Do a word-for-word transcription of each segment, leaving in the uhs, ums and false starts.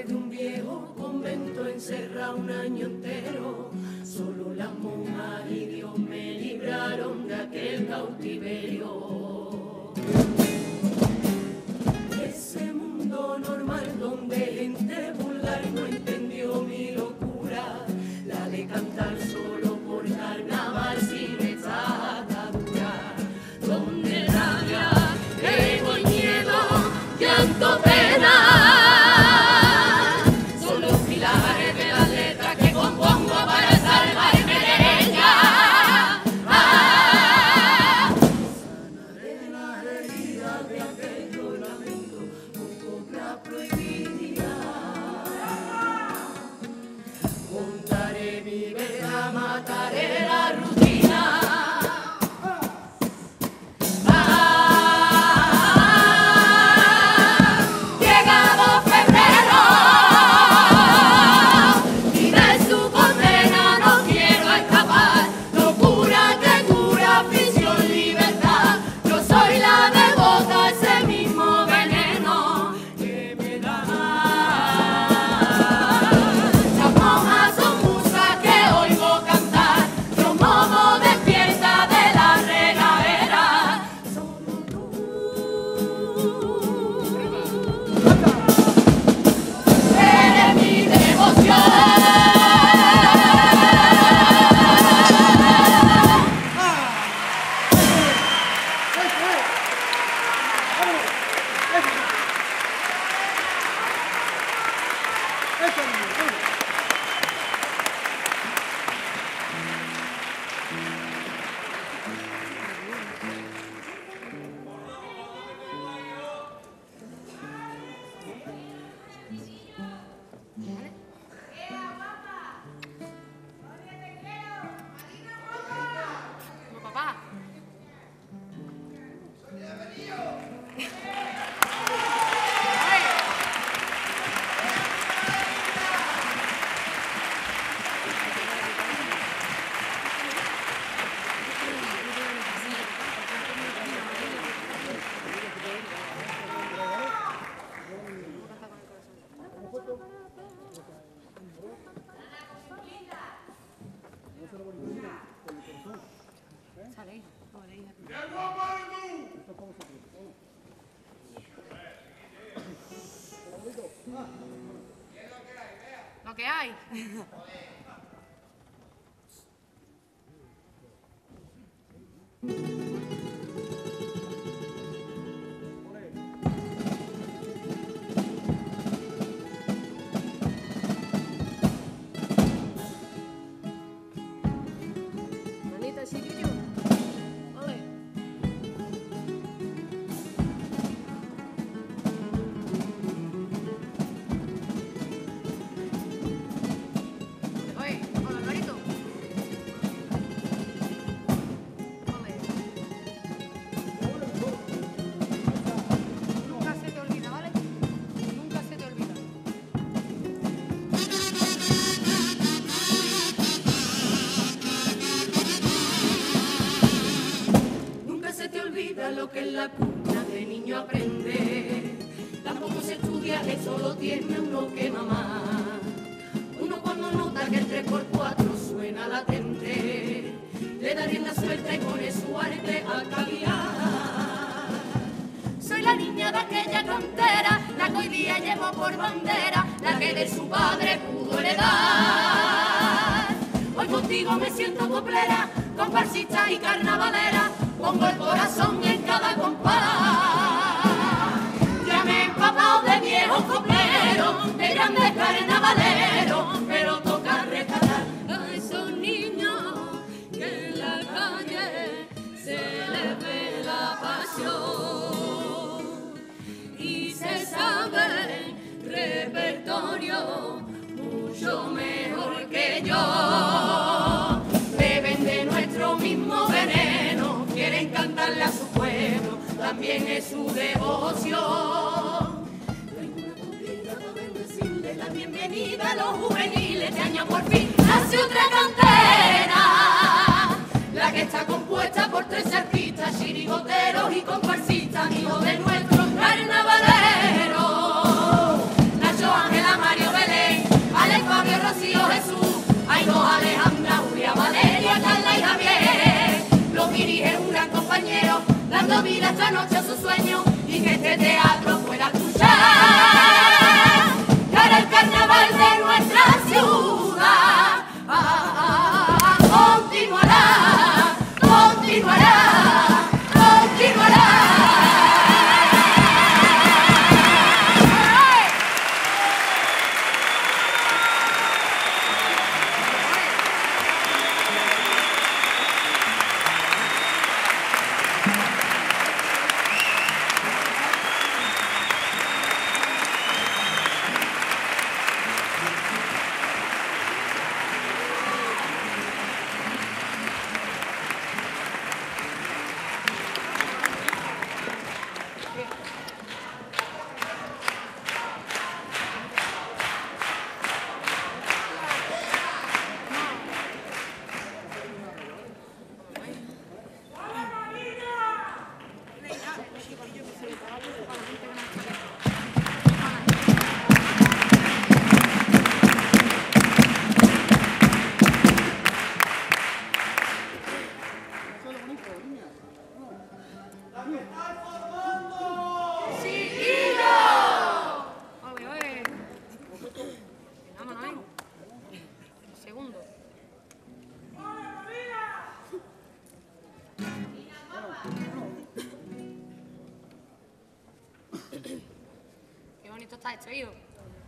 de un viejo convento encerrado un año entero. Solo las monjas y Dios me libraron de aquel cautiverio. Ese mundo normal donde gente vulgar no entendió mi locura, la de cantar solo por carnaval sin esta atadura, donde rabia, ego y miedo, llanto, pena son los pilares de las letras que compongo para salvarme de ella. Ah, sanaré las heridas de aquello lamento con copla prohibida. Contaré mi verdad, mataré la rutina. Lo que hay. Manita, chiquillo. Ole. Oye, hola, Alvarito. Ole. Nunca se te olvida, ¿vale? Nunca se te olvida. Nunca se te olvida lo que en la cuna de niño aprende. Tampoco se estudia, eso lo tiene uno que mamá. Uno cuando nota que el tres por cuatro suena latente, le da rienda suelta y pone su arte a caviar. Soy la niña de aquella cantera, la que hoy día llevo por bandera, la que de su padre pudo heredar. Hoy contigo me siento coplera, comparsista y carnavalera, pongo el corazón en cada compás. Ya me he empapado de viejos copleros, de grandes carnavaleros, pero toca rescatar a esos niños que en la calle se les ve la pasión y se sabe repertorio mucho mejor que yo. Beben de nuestro mismo veneno, quieren cantarle a su pueblo, también es su devoción. Tengo una copita para bendecirle la bienvenida a los juveniles, este año por fin nace otra cantera, la que está compuesta por tres artistas, chirigoteros y comparsistas, amigos de nuestros carnavaleros, Nacho, Ángela, María cumpla esta noche su sueño y que este teatro pueda escuchar que ahora el carnaval de nuestra ciudad ah, continuará, continuará, continuará. Qué bonito está esto, hijo.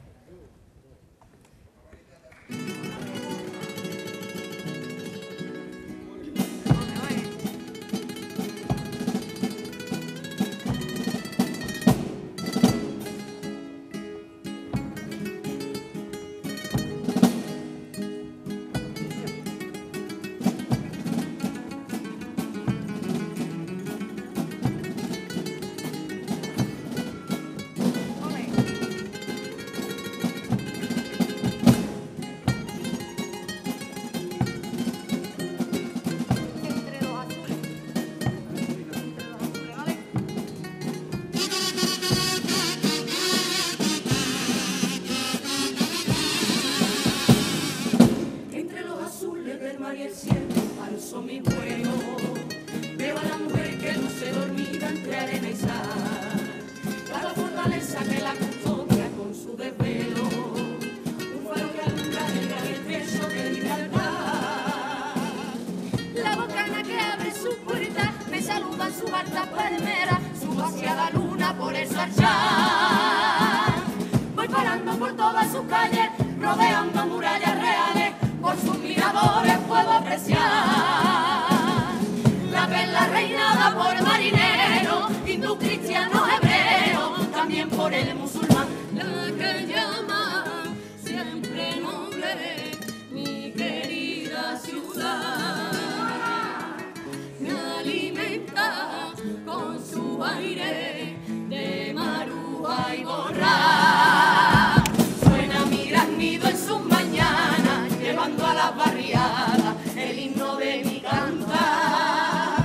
Alzo mi vuelo, veo a la mujer que no se dormida entre arena y sal, la fortaleza que la custodia con su desvelo, un faro que alumbra el gran peso de Gibraltar. La bocana que abre su puerta, me saludan sus altas palmeras, subo hacia la luna por el Sarchán. Voy parando por todas sus calles, rodeando murallas reales, por sus miradores puedo apreciar la perla reinada por marineros, hindú, cristiano, hebreo, también por el musulmán, la que llama siempre noble mi querida ciudad. Me alimenta con su aire de marúa y borra, suena mi graznido en sus mañanas, llevando a las barriadas el himno de mi cantar.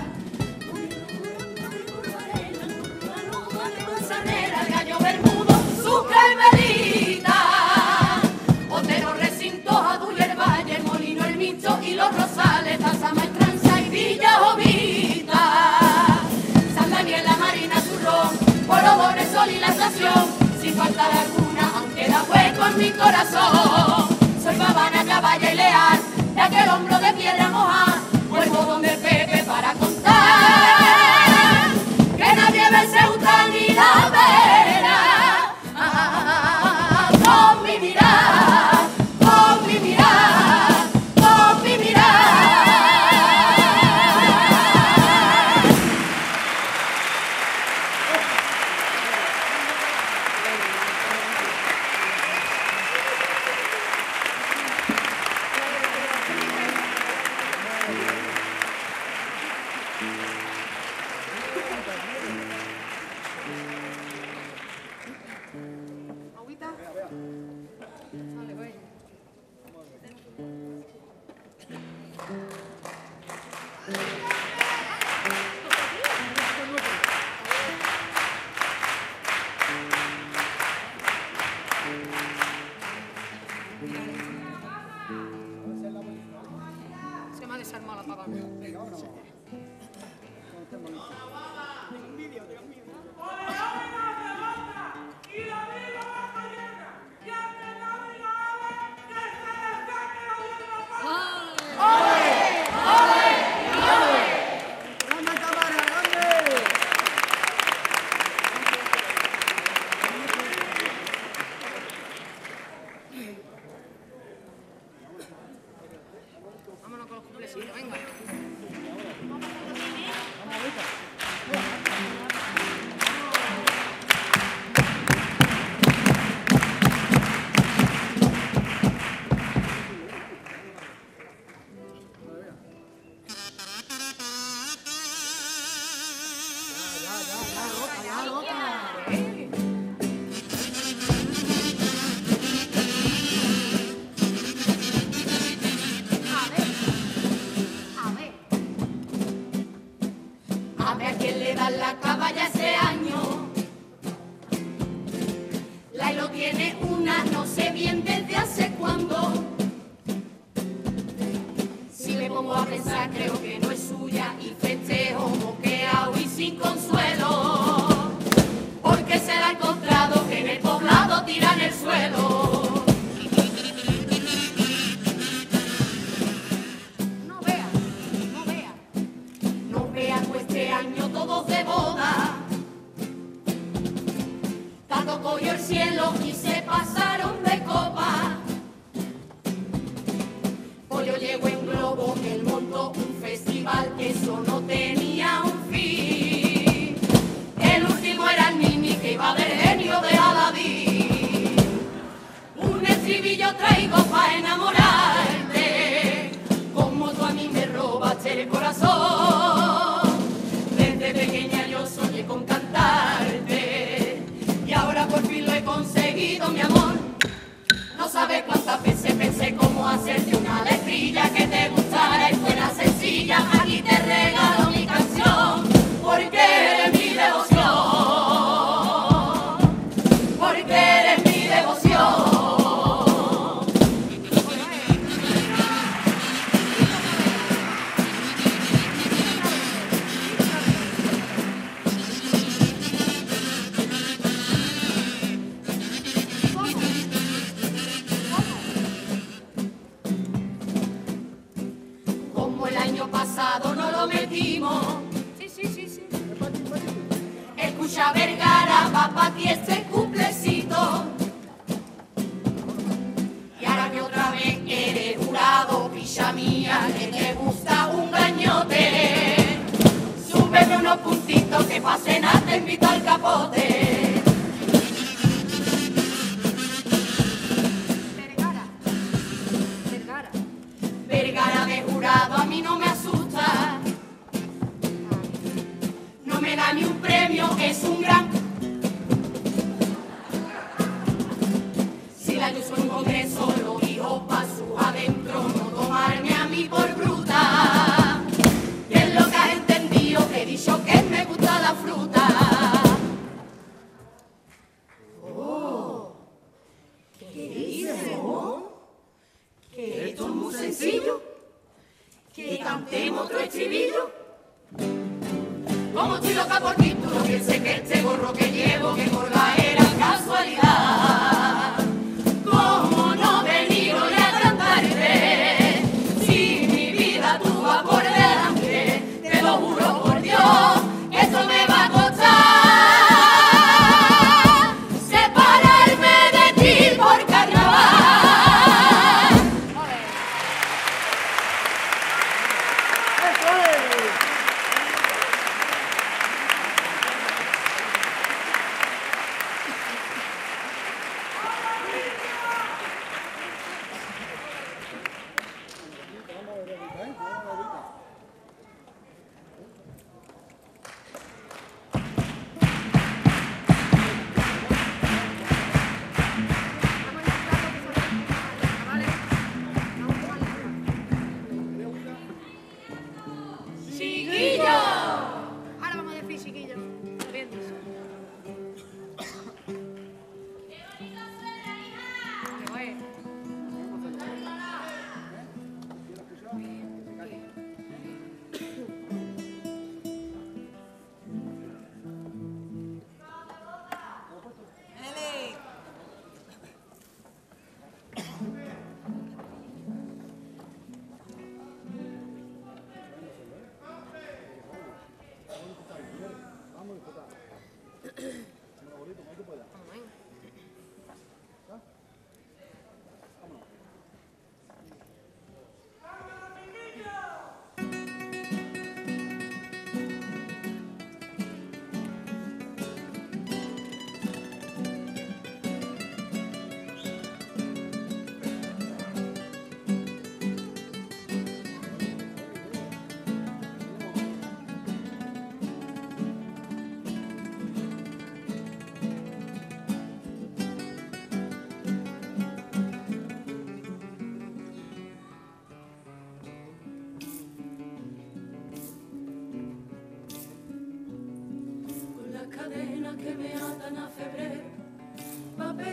Manzanera, el gallo bermudo, su carmelita, Otero, recinto, Adul, el valle, el molino, el micho y los rosales, Taza, Maestranza y Villa Jovita, San Daniel, la Marina, Zurrón, Polodores, Sol y la estación, sin faltar alguna, aunque da hueco en mi corazón. Soy Babana, caballa y leal, de aquel hombro de piedra moja, vuelvo donde Pepe para contar que nadie ve Ceuta ni la vera, ah, con mi mirar, con mi mirar, con mi mirar. Se me ha desarmado la pavana. en la caballa ese año. Lailo tiene una, no sé bien desde hace cuándo. Si me pongo a pensar creo que no es suya y festejo moqueado y sin consuelo, porque se la ha encontrado que en el poblado tira en el suelo. No vea, no vea. No vean pues este año todos de boda. Tato cogió el cielo y se pasaron de copa. Pollo llegó en globo, él montó un festival que eso no tenía un fin. El último era el Nini que iba del genio de Aladín. Un estribillo traigo pa' enamorarte, como tú a mí me robaste el corazón. Desde pequeña yo soñé con cantarte y ahora por fin lo he conseguido, mi amor. No sabes cuántas veces pensé cómo hacerte una letrilla que te gustara y fuera sencilla. Aquí te regalo mi canción, porque eres mi devoción, porque eres mi devoción. Como el año pasado no lo metimos, Sí, sí, sí, sí. escucha Vergara, va pa' ti este cumplecito. Y ahora que otra vez eres jurado, picha mía, que te gusta un gañote, súbeme unos puntitos que pa' cenar te invito al capote. Vergara. Vergara. Vergara de jurado a mí no me asusta, no me da ni un premio, es un gran. Si la Ayuso en un congreso lo dijo pa' su adentro, no tomarme a mí por bruta. ¿Qué es lo que has entendido? He dicho que me gusta la fruta. Oh, ¿qué dices, vos? Que esto es muy sencillo, que cantemos otro estribillo. Como estoy loca por ti, tú no pienses que este gorro que llevo, que gorda era casualidad. ¿Cómo no venir hoy a cantarte? Si mi vida tú vas por delante, te lo juro por Dios, que eso me va a costar separarme de ti por carnaval.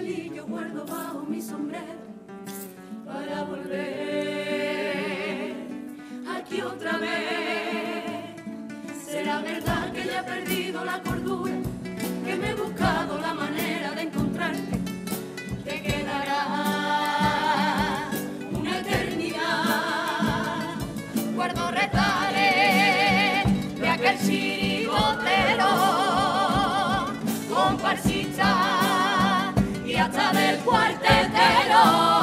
papelillo guardo bajo mi sombrero para volver aquí otra vez. Será verdad que ya he perdido la cordura, que me he buscado la manera de encontrarte. Te quedará una eternidad. Guardo retales de aquel chirigotero, comparsista y hasta del cuartetero.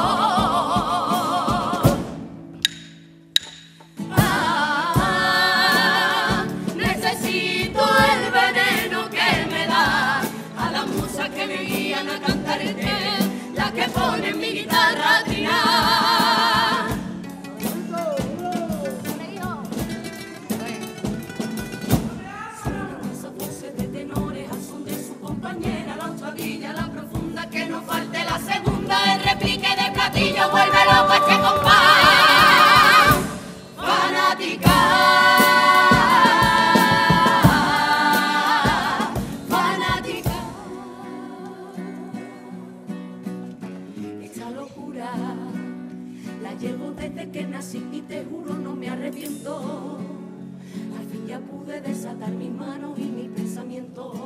Ah, necesito el veneno que me da a las musas que me guían a cantarte, la que pone mi guitarra a trinar. Suenan esas voces de tenores al son de su compañera, la octavilla, la profunda, que no falte la segunda, el replique de platillo, vuelve loco este compás. Fanática. Llevo desde que nací y te juro no me arrepiento. Al fin ya pude desatar mis manos y mis pensamientos.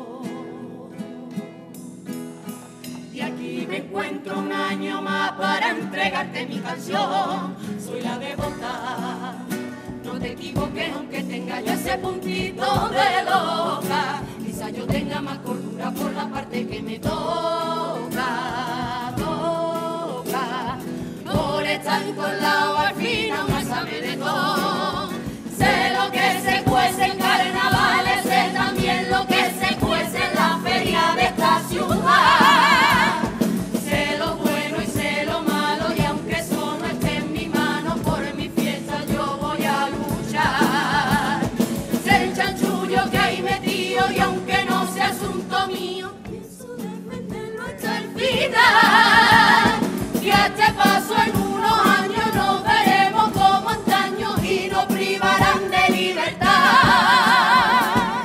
Y aquí me encuentro un año más para entregarte mi canción. Soy la devota, no te equivoques aunque tenga yo ese puntito de loca. Quizá yo tenga más cordura por la parte que me toca, toca. Por estar con la al fin aún sabe de todo. Sé lo que se cuece en carnavales, sé también lo que se cuece en la feria de esta ciudad. Sé lo bueno y sé lo malo, y aunque eso no esté en mi mano, por mi fiesta yo voy a luchar. Sé el chanchullo que hay metido, y aunque no sea asunto mío, pienso defenderlo hasta el final. Y a este paso en unos años nos veremos como antaño y nos privarán de libertad.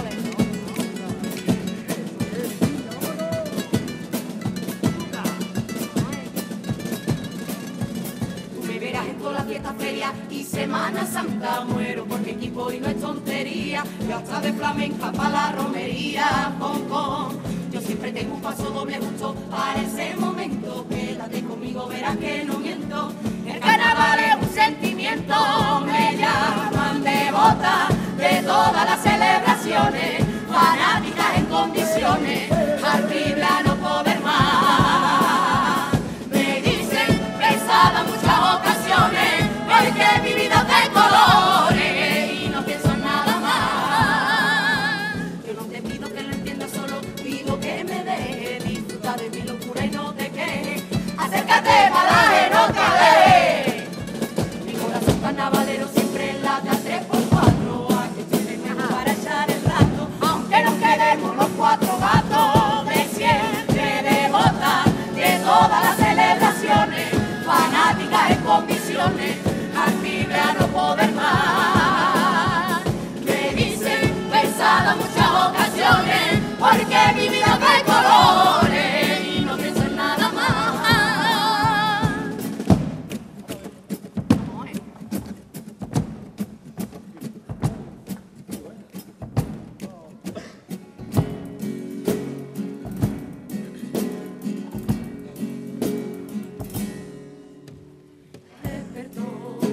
Tú me verás en todas las fiestas, ferias y Semana Santa. Muero porque equipo y no es tontería. Y hasta de flamenca para la romería, con, con. Yo siempre tengo un paso doble justo para ese momento. Quédate conmigo, verás que no miento. El carnaval es un sentimiento. Me llaman devota de todas las celebraciones, fanáticas en condiciones, arrible a no poder más. Me dicen pesada muchas ocasiones, porque he vivido de colores y no pienso en nada más. Yo no te pido que lo entiendas, solo pido que me dejes disfrutar de mi locura y no te quejes. Acércate, malaje, no te alejes. Mi corazón carnavalero siempre late a tres por cuatro. Aquí tienes para echar el rato, aunque nos quedemos los cuatro gatos de siempre, devota de todas las celebraciones, fanáticas en condiciones, arrible a no poder más. Me dicen pesada muchas ocasiones, porque he vivido de colores y no pienso en nada más. Despertó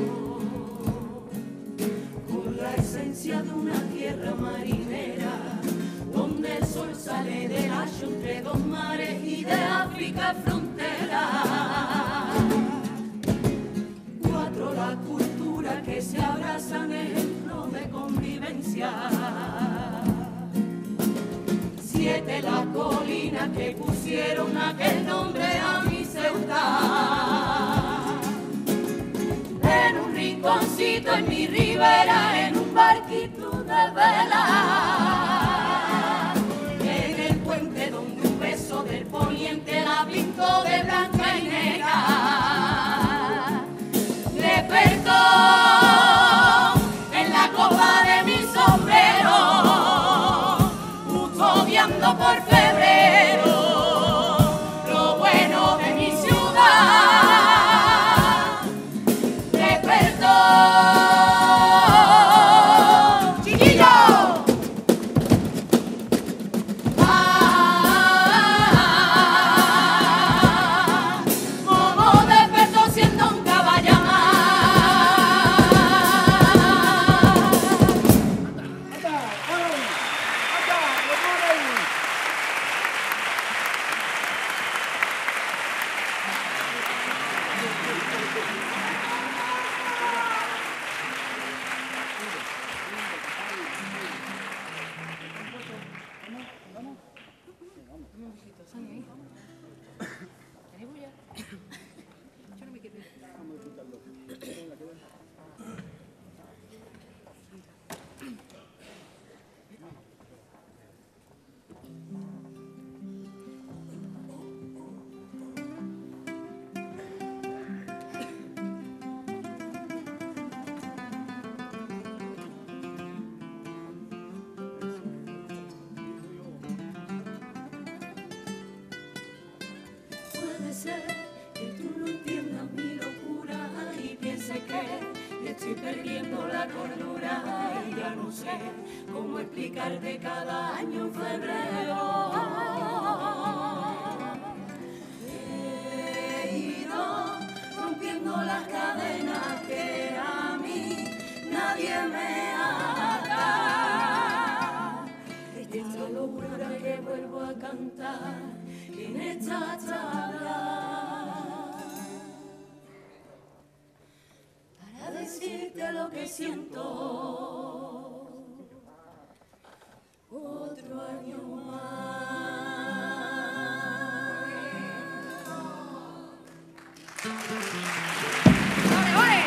con la esencia de una tierra marinera, donde el sol sale del ancho entre dos mares y de África frontera. Cuatro, la cultura que se abrazan, ejemplo de convivencia. Siete, las colinas que pusieron aquel nombre a mi ciudad. En un rinconcito en mi ribera, en un barquito de vela, en el puente donde un beso del poniente la pintó de blanca y negra. Despertó en la copa de mi sombrero, custodiando por febrero los Puede ser que tú no entiendas mi locura y pienses que estoy perdiendo la cordura y ya no sé cómo explicarte cada año en febrero. He ido rompiendo las cadenas que a mí nadie me ata. Esta locura que vuelvo a cantar en esta tabla para decirte lo que siento. Otro año más. ¡Ole, ole!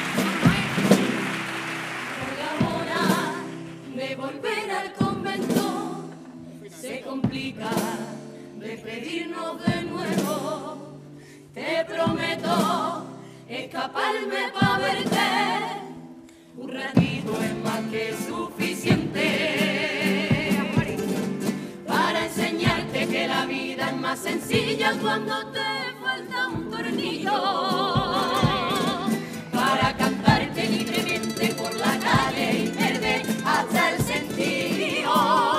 Por la hora de volver al convento se complica despedirnos de nuevo. Te prometo escaparme para verte. Un ratito es más que suficiente para enseñarte que la vida es más sencilla cuando te falta un tornillo. Para cantarte libremente por la calle y perder hasta el sentido.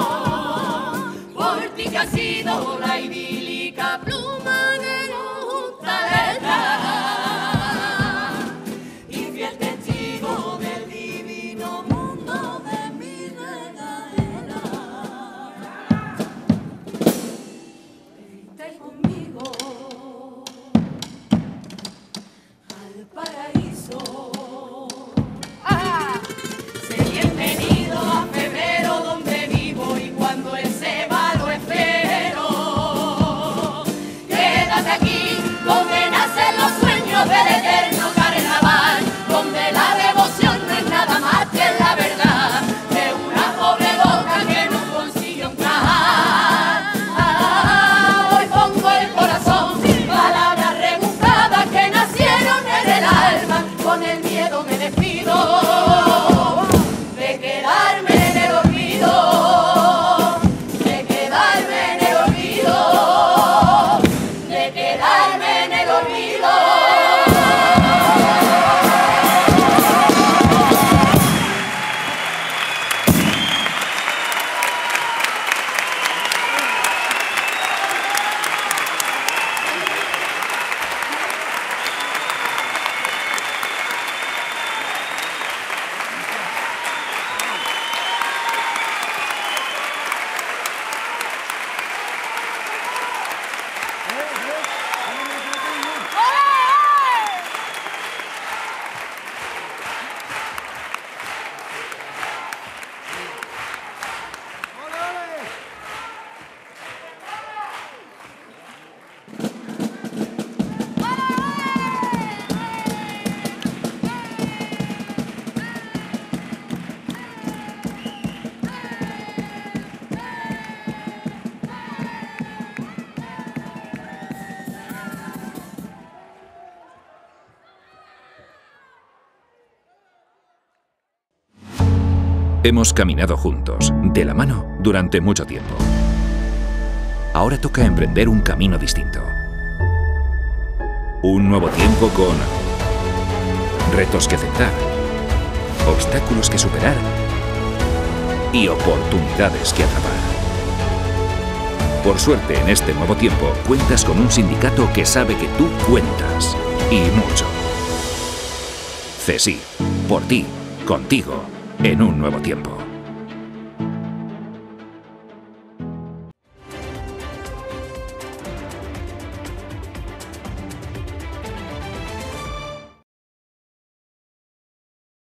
Por ti que ha sido la idílica pluma de nuestra letra, infiel testigo del divino mundo de mi regadera. Vente conmigo al paraíso. ¡Ah! Sé bienvenido a febrero donde vivo y cuando él se va lo espero. Quédate aquí donde nacen los sueños del eterno carnaval, donde la devoción no es nada más que la verdad de una pobre loca que no consiguió entrar. Ah, hoy pongo el corazón, palabras rebuscadas que nacieron en el alma, con el miedo me despido de quedarme en el olvido, de quedarme en el olvido, de quedarme en el olvido. Hemos caminado juntos, de la mano, durante mucho tiempo. Ahora toca emprender un camino distinto. Un nuevo tiempo con retos que aceptar, obstáculos que superar y oportunidades que atrapar. Por suerte, en este nuevo tiempo, cuentas con un sindicato que sabe que tú cuentas, y mucho. C E S I, por ti, contigo, en un nuevo tiempo.